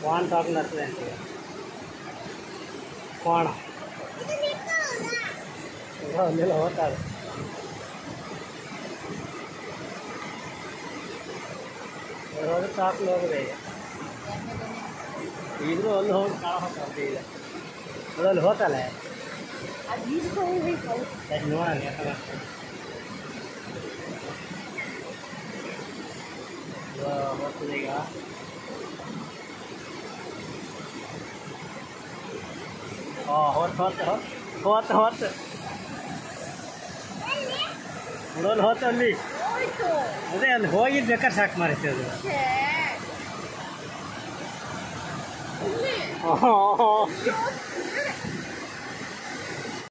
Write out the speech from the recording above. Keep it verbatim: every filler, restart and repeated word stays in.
ಕೋಣ ತಗೊಂಡ್ರೆ ಅಂತೀವಿ ಕೋಣ ಅಲ್ಲೆಲ್ಲ ಹೋಗ್ತಾರೆ ಹೋದ್ರೆ ಸಾಕು ಹೋಗಿದೆ ಈಗ ಇದ್ರೂ ಅಲ್ಲಿ ಹೋಗಿ ಕಾಣ ಹೋಗ್ತಾರೆ ಈಗ ಅದರಲ್ಲಿ ಹೋತಲ್ಲ ನೋಡೋಣ ಯಾಕಂದ್ರೆ ಹೋಗ್ತದೆ ಈಗ ಹಾಂ ಹೊತ್ತು ಹೊತ್ತು ಹೊತ್ತು ಹೊತ್ತು ನೋಡೋದು ಹೋತು ಅಲ್ಲಿ ಅದೇ ಅಲ್ಲಿ ಹೋಗಿದ್ದು ಬೇಕಾದ್ರೆ ಸಾಕು ಮಾರೈತೆ ಅದು ಹಾಂ